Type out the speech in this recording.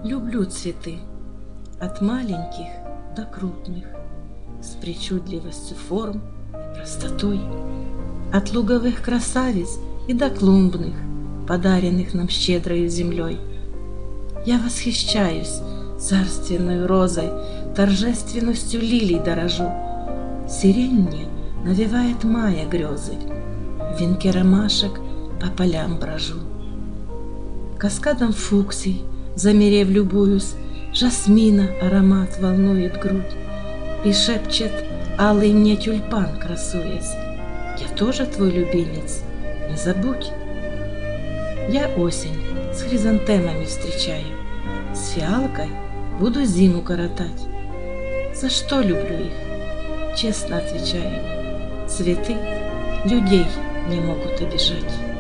Люблю цветы, от маленьких до крупных, с причудливостью форм и простотой, от луговых красавиц и до клумбных, подаренных нам щедрою землей. Я восхищаюсь царственной розой, торжественностью лилий дорожу. Сирень мне навевает мая грезы, в венке ромашек по полям брожу. Каскадом фуксий, замерев любуюсь, жасмина аромат волнует грудь, и шепчет алый мне тюльпан, красуясь: я тоже твой любимец, не забудь. Я осень с хризантемами встречаю, с фиалкой буду зиму коротать. За что люблю их? Честно отвечаю: цветы людей не могут обижать.